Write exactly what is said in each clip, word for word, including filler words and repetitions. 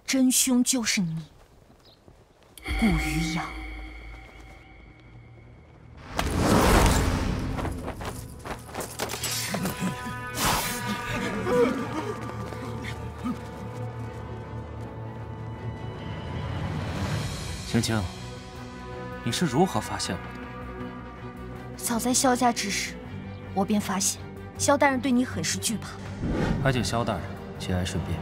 真凶就是你，顾于阳。 青青，你是如何发现我的？ 早在萧家之时，我便发现萧大人对你很是惧怕。 还请萧大人节哀顺变。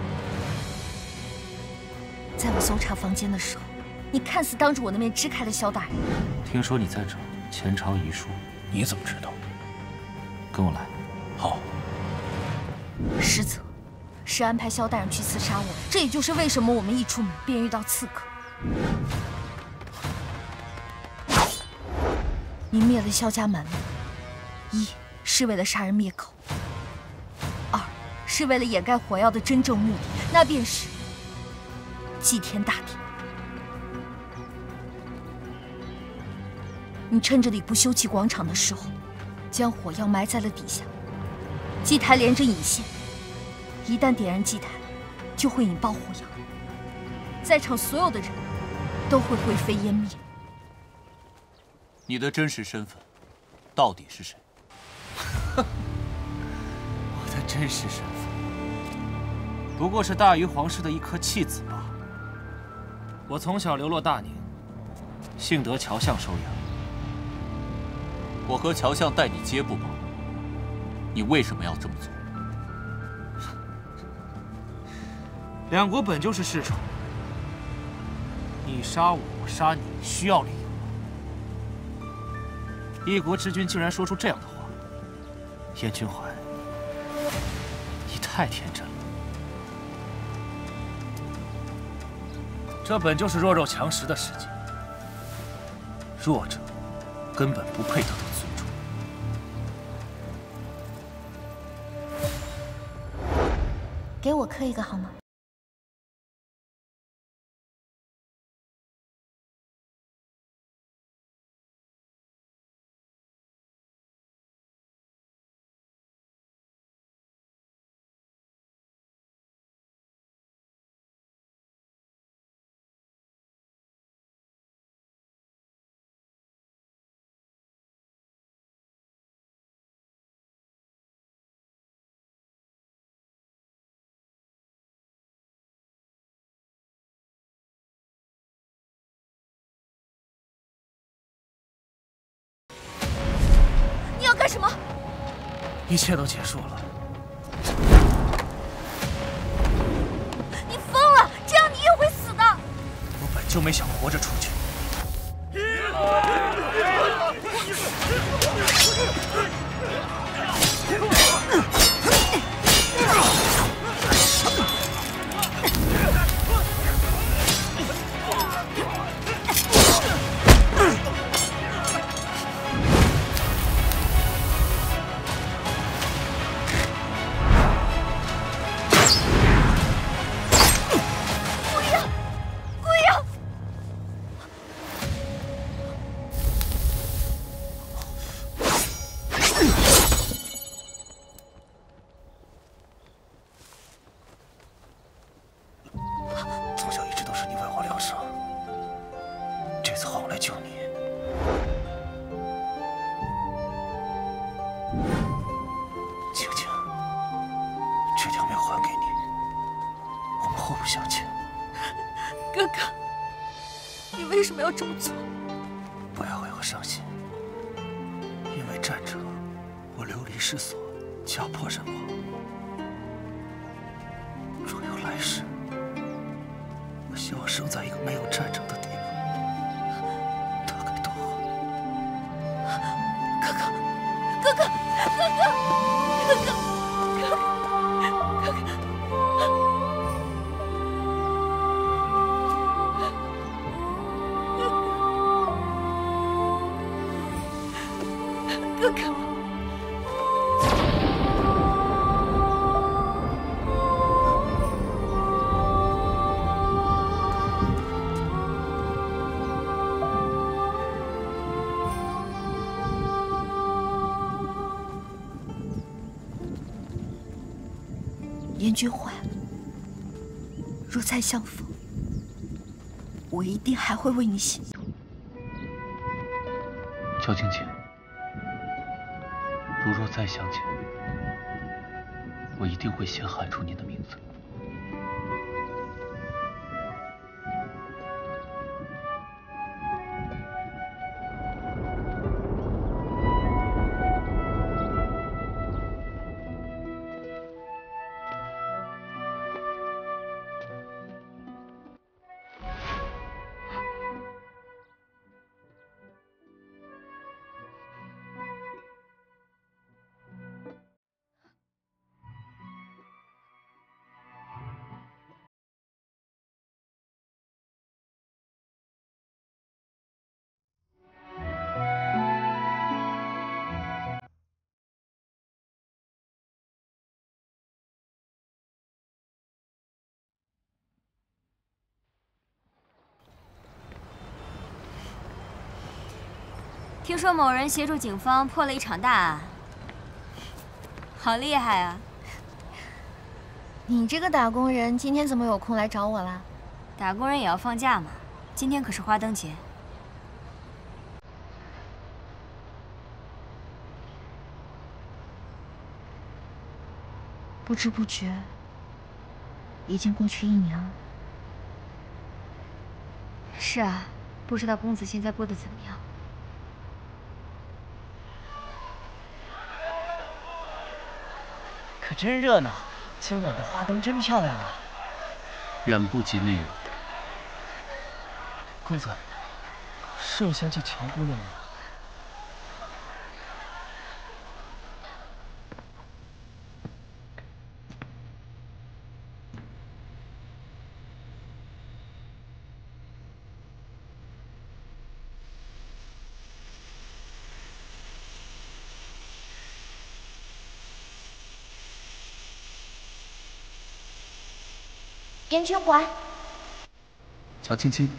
在我搜查房间的时候，你看似当着我的面支开了萧大人。 听说你在找前朝遗书， 你怎么知道？ 跟我来。 好。 实则是安排萧大人去刺杀我，这也就是为什么我们一出门便遇到刺客。你灭了萧家门面，一是为了杀人灭口，二是为了掩盖火药的真正目的，那便是祭天大典。你趁着礼部休憩广场的时候，将火药埋在了底下。祭台连着引线，一旦点燃祭台，就会引爆火药，在场所有的人都会灰飞烟灭。 你的真实身份到底是谁？ 我的真实身份不过是大禹皇室的一颗弃子罢了。我从小流落大宁，幸得乔相收养。 我和乔相待你皆不薄，你为什么要这么做？ 两国本就是世仇，你杀我，我杀你，需要理由。一国之君竟然说出这样的话，燕君怀，你太天真了。这本就是弱肉强食的世界，弱者根本不配得到尊重。 给我磕一个好吗？干什么？ 一切都结束了。 你疯了！这样你也会死的。 我本就没想活着出去。 为什么要这么做？ 不要为我伤心，因为战者，我流离失所，家破人亡。若有来世，我希望生在一个没有战争的地方，那该多好！ 哥哥，哥哥，哥哥，哥哥，哥哥，哥哥。 哥哥，燕君怀， 若再相逢，我一定还会为你心痛。 乔青青，如若再相见，我一定会先喊出你的名字。 听说某人协助警方破了一场大案，好厉害啊！ 你这个打工人今天怎么有空来找我啦？ 打工人也要放假嘛，今天可是花灯节。 不知不觉，已经过去一年了。 是啊，不知道公子现在过得怎么样。 可真热闹，今晚的花灯真漂亮啊！ 远不及那晚。 公子，是有想起乔姑娘吗？ 边圈环， 乔青青，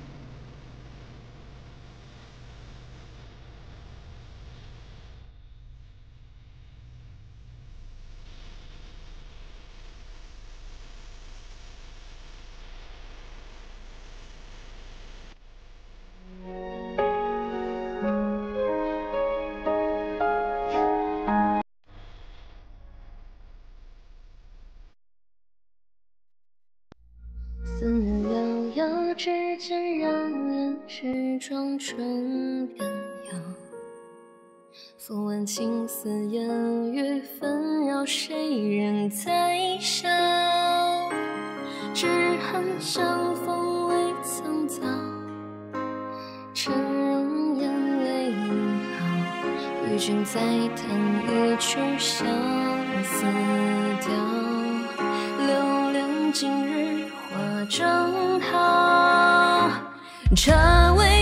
思念摇摇指尖，让人始终成变样。风闻情丝烟雨纷扰，谁人在笑？只恨相逢未曾早，嗔容眼泪好。与君再谈一曲相思调，留恋今日。 花正好，茶未